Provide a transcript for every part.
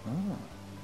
Oh.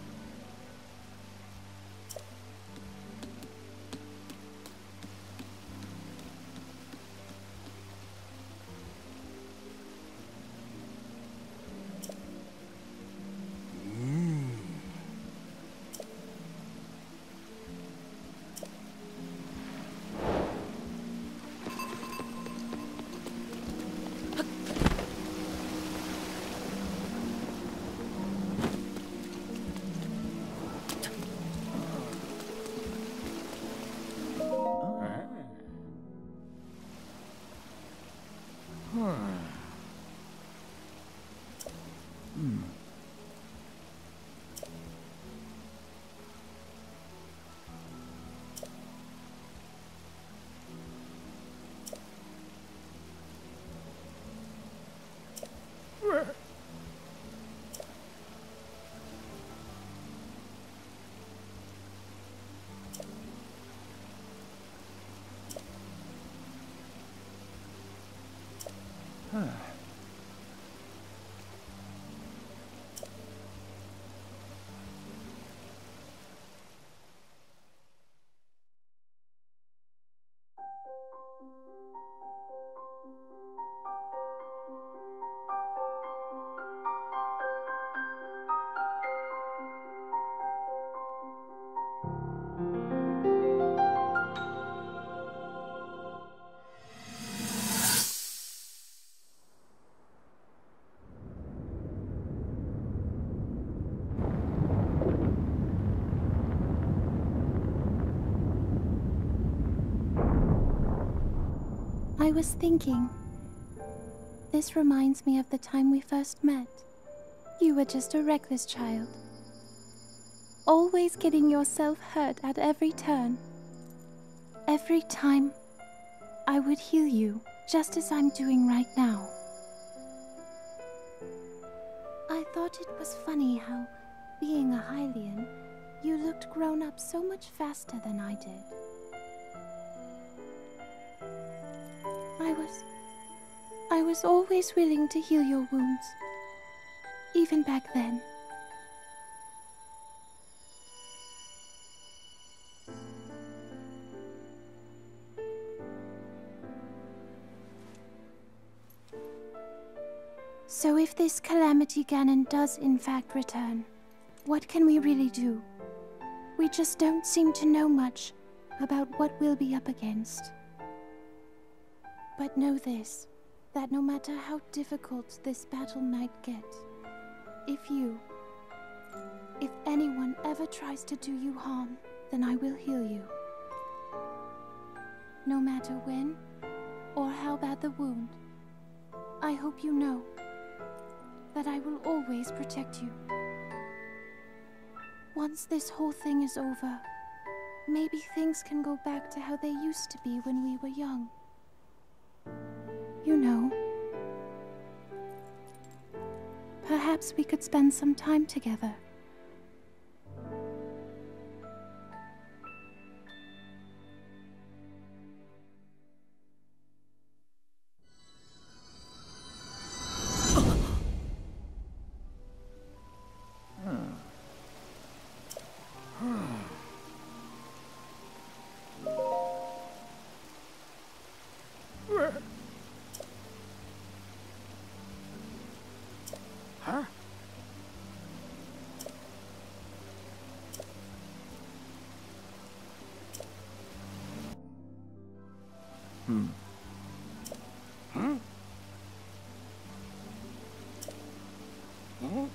I was thinking, this reminds me of the time we first met. You were just a reckless child, always getting yourself hurt at every turn. Every time, I would heal you, just as I'm doing right now. I thought it was funny how, being a Hylian, you looked grown up so much faster than I did. I was always willing to heal your wounds, even back then. So if this Calamity Ganon does in fact return, what can we really do? We just don't seem to know much about what we'll be up against. But know this, that no matter how difficult this battle might get, if anyone ever tries to do you harm, then I will heal you. No matter when or how bad the wound, I hope you know that I will always protect you. Once this whole thing is over, maybe things can go back to how they used to be when we were young. You know, perhaps we could spend some time together. Huh? Huh? Huh?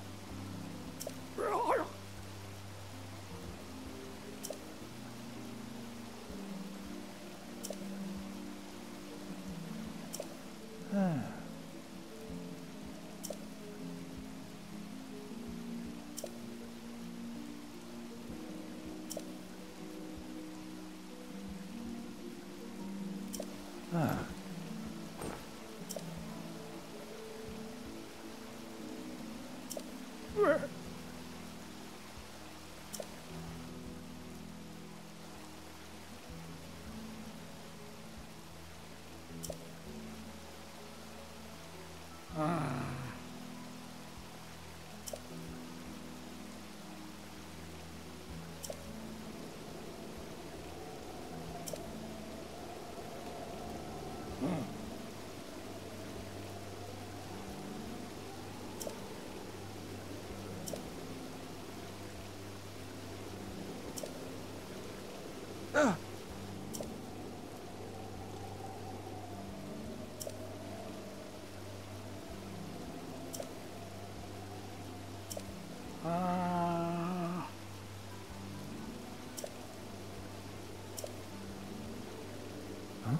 Huh?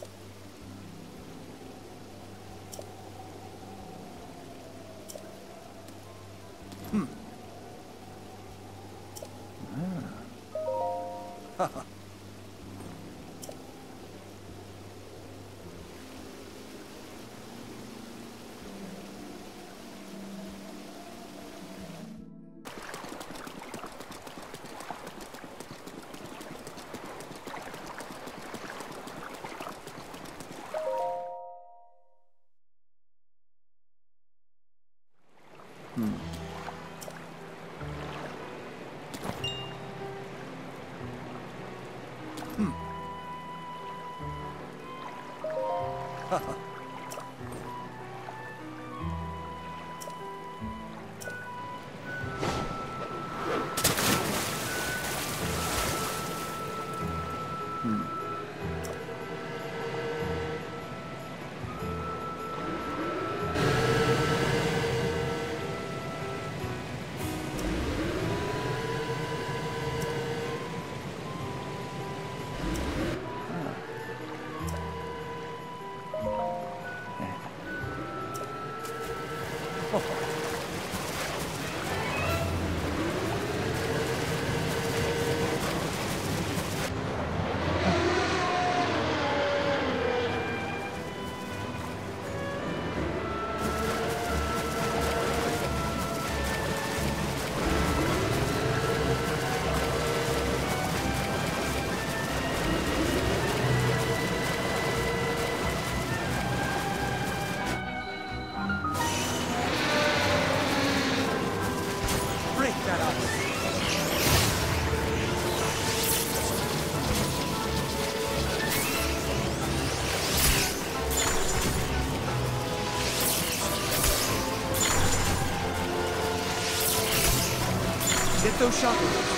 Get those shotguns.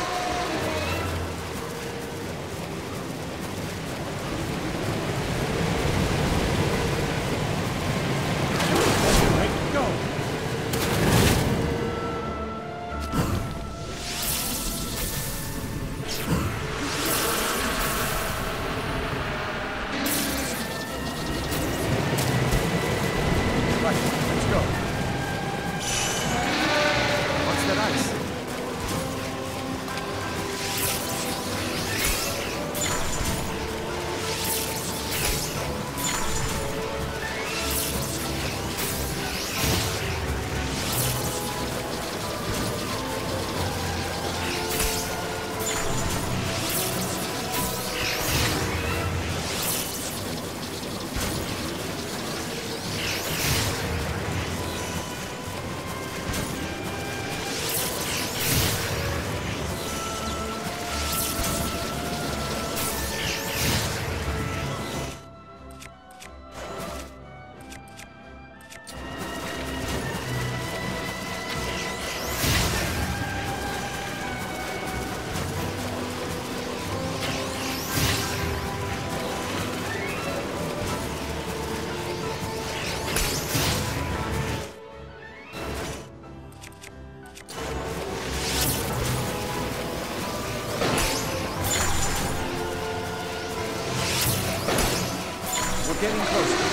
We're getting closer.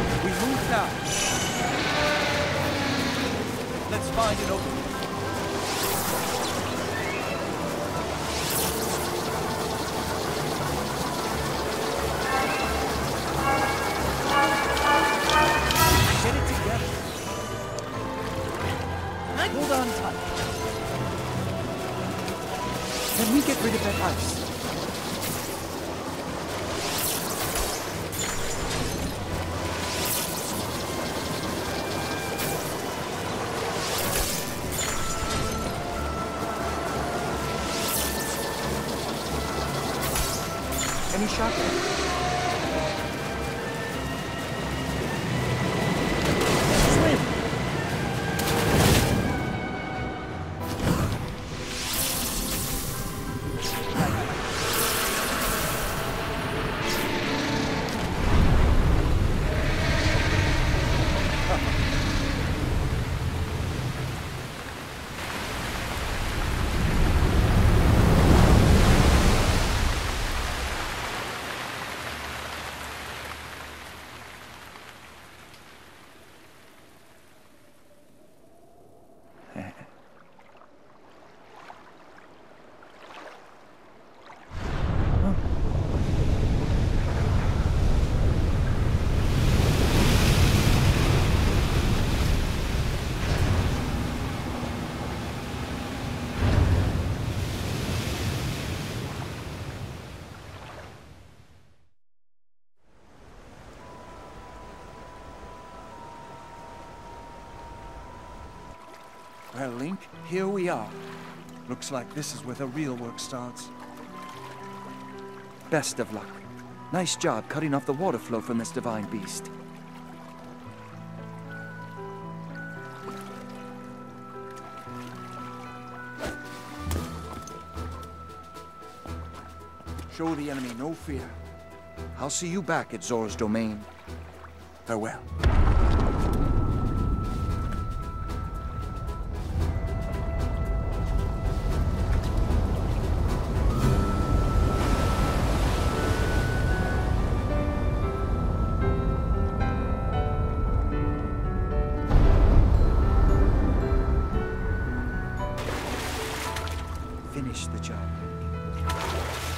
Let's find an opening. Any shockwaves? Swim! Well, Link, here we are. Looks like this is where the real work starts. Best of luck. Nice job cutting off the water flow from this divine beast. Show the enemy no fear. I'll see you back at Zora's domain. Farewell. Finish the job, Link.